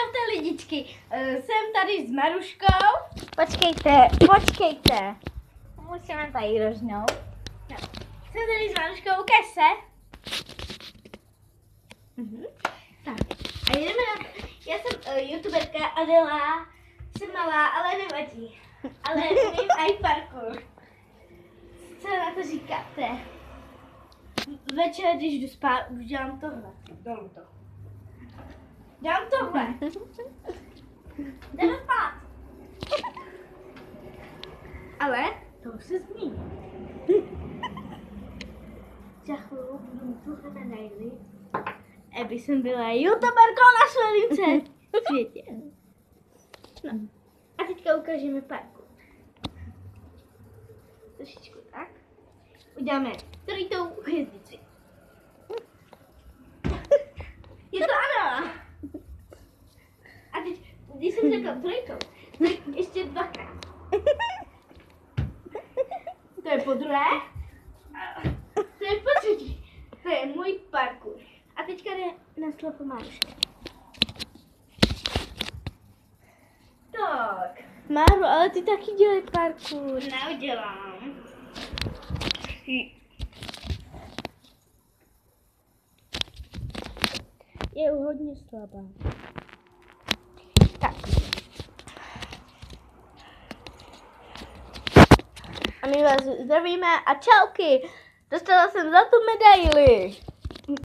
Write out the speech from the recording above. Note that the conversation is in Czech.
Čaute lidičky, jsem tady s Maruškou. Počkejte. Musíme tady rožnout. No. Jsem tady s Maruškou, ukaž se. Tak, a jdeme na... Já jsem youtuberka Adela, jsem malá, ale nevadí. Ale umím i parkour. Co na to říkáte? Večer, když jdu spát, už dělám tohle. Dolu to. Dělám tohle. Jdeme spát. Ale to už se změní. Za chvíli budu tuhle medaili, aby jsem byla youtuberkou na své světě. No. A teďka ukážeme parkour. Trošičku tak. Uděláme trojtou hvězdici. Je to ano. A teď, když jsem řekla trojkou, tak ještě dvakrát. To je po druhé. To je po třetí. To je můj parkour. A teďka jde na slovo Maruška. Tak. Máru, ale ty taky dělej parkour. Neudělám. Je hodně slabá. Tak. A my vás zdravíme a čauky. Dostala jsem za tu medaili.